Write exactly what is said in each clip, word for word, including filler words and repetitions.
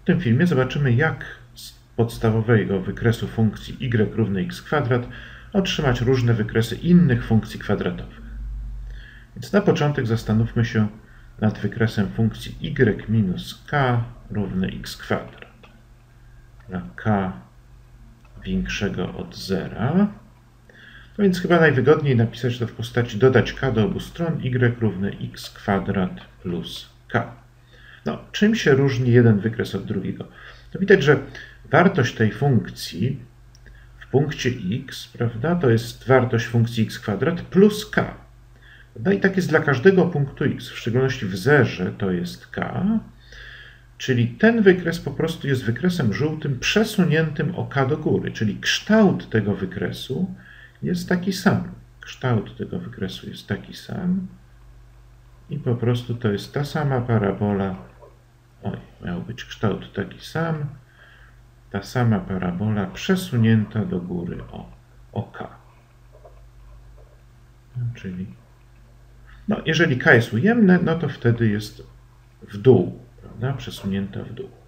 tym filmie zobaczymy, jak z podstawowego wykresu funkcji y równy x kwadrat otrzymać różne wykresy innych funkcji kwadratowych. Więc na początek zastanówmy się nad wykresem funkcji y minus k równy x kwadrat. Dla k większego od zera. No więc chyba najwygodniej napisać to w postaci dodać k do obu stron, y równy x kwadrat plus k. No, czym się różni jeden wykres od drugiego? To widać, że wartość tej funkcji w punkcie x, prawda, to jest wartość funkcji x kwadrat plus k. No i tak jest dla każdego punktu x, w szczególności w zerze to jest k, czyli ten wykres po prostu jest wykresem żółtym przesuniętym o k do góry, czyli kształt tego wykresu jest taki sam. Kształt tego wykresu jest taki sam i po prostu to jest ta sama parabola. Oj, miał być kształt taki sam, ta sama parabola przesunięta do góry o, o k. No, czyli no, jeżeli k jest ujemne, no to wtedy jest w dół, prawda? Przesunięta w dół.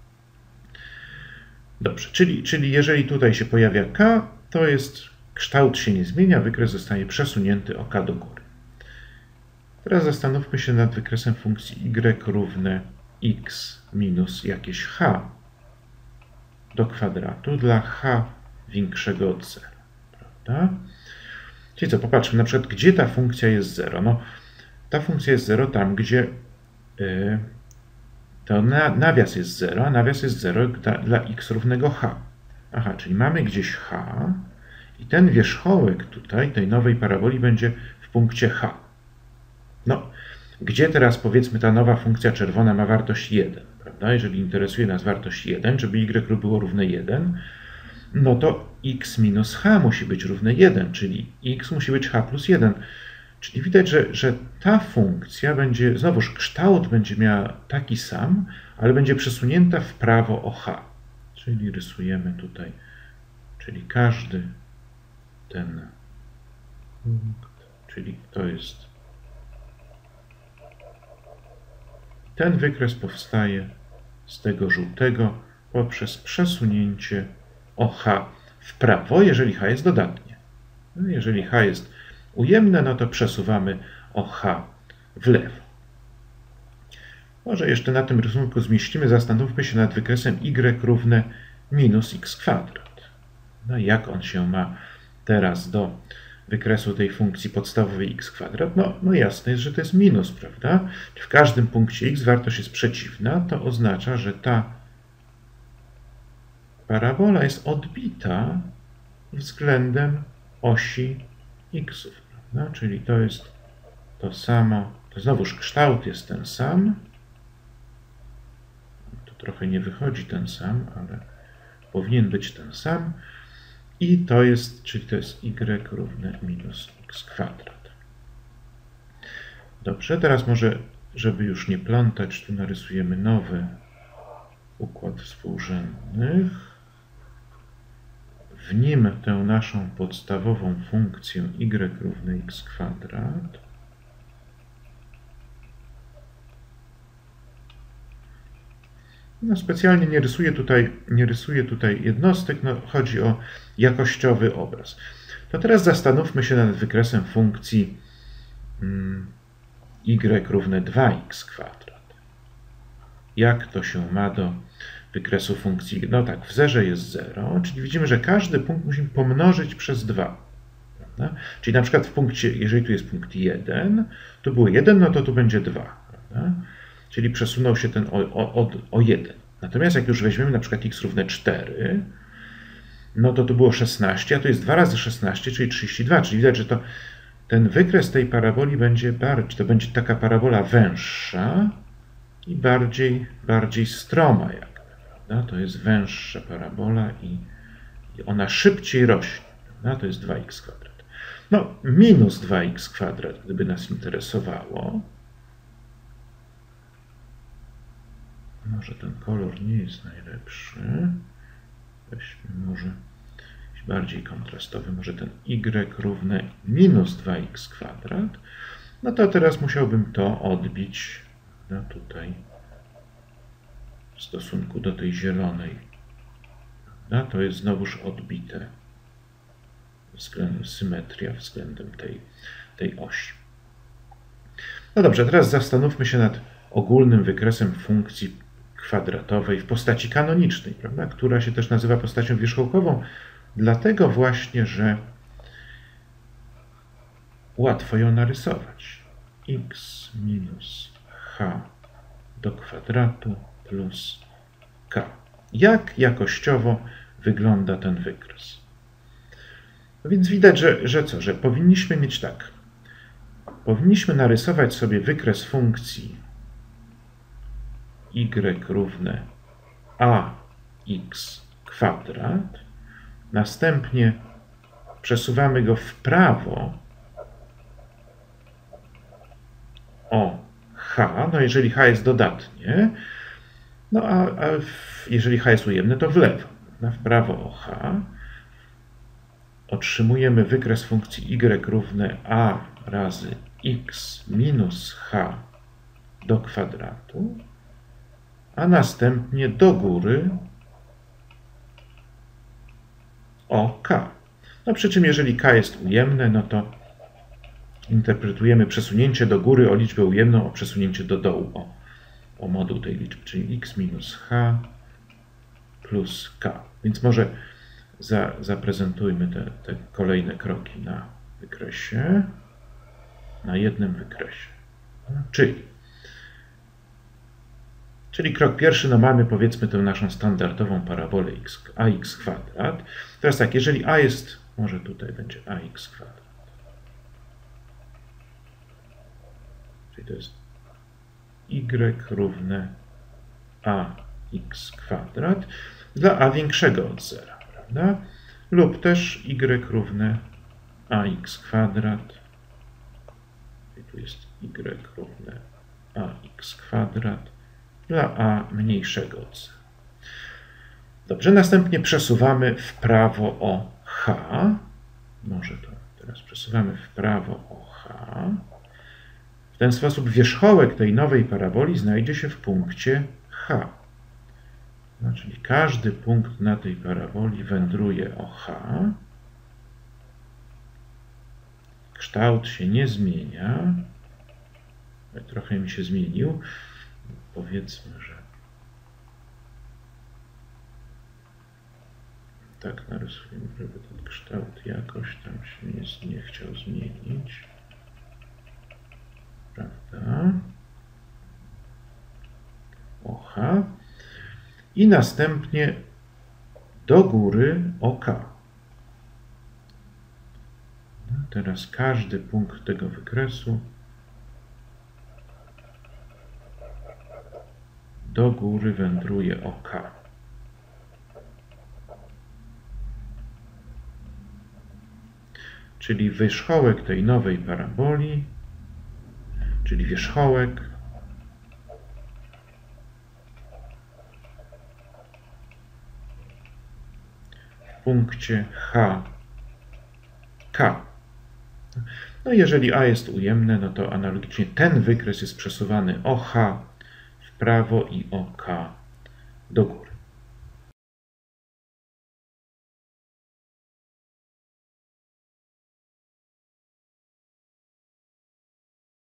Dobrze, czyli, czyli jeżeli tutaj się pojawia k, to jest kształt się nie zmienia, wykres zostaje przesunięty o k do góry. Teraz zastanówmy się nad wykresem funkcji y równe x minus jakieś h do kwadratu dla h większego od zera. Prawda? Czyli co, popatrzmy na przykład, gdzie ta funkcja jest zero. No, ta funkcja jest zero tam, gdzie yy, to na, nawias jest zero, a nawias jest zero dla, dla x równego h. Aha, czyli mamy gdzieś h i ten wierzchołek tutaj, tej nowej paraboli będzie w punkcie h. No, gdzie teraz powiedzmy ta nowa funkcja czerwona ma wartość jeden, prawda? Jeżeli interesuje nas wartość jeden, żeby y było równe jeden, no to x minus h musi być równe jeden, czyli x musi być h plus jeden. Czyli widać, że, że ta funkcja będzie, znowuż kształt będzie miała taki sam, ale będzie przesunięta w prawo o h. Czyli rysujemy tutaj, czyli każdy ten punkt, czyli to jest ten wykres powstaje z tego żółtego poprzez przesunięcie o h w prawo, jeżeli h jest dodatnie. No, jeżeli h jest ujemne, no to przesuwamy o h w lewo. Może jeszcze na tym rysunku zmieścimy, zastanówmy się nad wykresem y równe minus x kwadrat. No jak on się ma teraz do wykresu tej funkcji podstawowej x kwadrat? No, no jasne jest, że to jest minus, prawda? W każdym punkcie x wartość jest przeciwna, to oznacza, że ta parabola jest odbita względem osi x, prawda? Czyli to jest to samo, to znowuż kształt jest ten sam, to trochę nie wychodzi ten sam, ale powinien być ten sam i to jest, czyli to jest y równe minus x kwadrat. Dobrze, teraz może, żeby już nie plątać, tu narysujemy nowy układ współrzędnych. W nim tę naszą podstawową funkcję y równe x kwadrat no specjalnie nie rysuję tutaj, nie rysuję tutaj jednostek, no chodzi o jakościowy obraz. To teraz zastanówmy się nad wykresem funkcji mm, y równe dwa x kwadrat. Jak to się ma do wykresu funkcji? No tak, w zerze jest zero, czyli widzimy, że każdy punkt musimy pomnożyć przez dwa. Prawda? Czyli na przykład w punkcie, jeżeli tu jest punkt jeden, to było jeden, no to tu będzie dwa. Prawda? Czyli przesunął się ten o, o, o jeden. Natomiast jak już weźmiemy na przykład x równe cztery, no to tu było szesnaście, a tu jest dwa razy szesnaście, czyli trzydzieści dwa. Czyli widać, że to ten wykres tej paraboli będzie bardziej, to będzie taka parabola węższa i bardziej, bardziej stroma jakby, prawda? To jest węższa parabola i, i ona szybciej rośnie, prawda? To jest dwa x kwadrat. No, minus dwa x kwadrat, gdyby nas interesowało. Może ten kolor nie jest najlepszy. Weźmy może jakiś bardziej kontrastowy. Może ten y równe minus dwa x kwadrat. No to teraz musiałbym to odbić no tutaj w stosunku do tej zielonej. No, to jest znowuż odbite. Względem, symetria względem tej, tej osi. No dobrze, teraz zastanówmy się nad ogólnym wykresem funkcji kwadratowej w postaci kanonicznej, prawda? Która się też nazywa postacią wierzchołkową, dlatego właśnie, że łatwo ją narysować. X minus h do kwadratu plus k. Jak jakościowo wygląda ten wykres? No więc widać, że, że co? Że powinniśmy mieć tak. Powinniśmy narysować sobie wykres funkcji y równe ax kwadrat. Następnie przesuwamy go w prawo o h, no jeżeli h jest dodatnie, no a, a w, jeżeli h jest ujemne, to w lewo, no w prawo o h. Otrzymujemy wykres funkcji y równe a razy x minus h do kwadratu, a następnie do góry o k. No przy czym jeżeli k jest ujemne, no to interpretujemy przesunięcie do góry o liczbę ujemną, o przesunięcie do dołu o, o moduł tej liczby, czyli x minus h plus k. Więc może za, zaprezentujmy te, te kolejne kroki na wykresie, na jednym wykresie. Czyli, czyli krok pierwszy, no mamy powiedzmy tę naszą standardową parabolę x, ax kwadrat. Teraz tak, jeżeli a jest, może tutaj będzie ax kwadrat. Czyli to jest y równe ax kwadrat dla a większego od zera, prawda? Lub też y równe ax kwadrat. I tu jest y równe ax kwadrat dla a mniejszego od zera. Dobrze, następnie przesuwamy w prawo o h. Może to teraz przesuwamy w prawo o h. W ten sposób wierzchołek tej nowej paraboli znajdzie się w punkcie h. No, czyli każdy punkt na tej paraboli wędruje o h. Kształt się nie zmienia. Trochę mi się zmienił. Powiedzmy, że tak narysujemy, żeby ten kształt jakoś tam się nie, nie chciał zmienić. Prawda? O h. I następnie do góry o k. No, teraz każdy punkt tego wykresu do góry wędruje o k. Czyli wierzchołek tej nowej paraboli, czyli wierzchołek w punkcie h, k. No jeżeli a jest ujemne, no to analogicznie ten wykres jest przesuwany o h w prawo i o k do góry.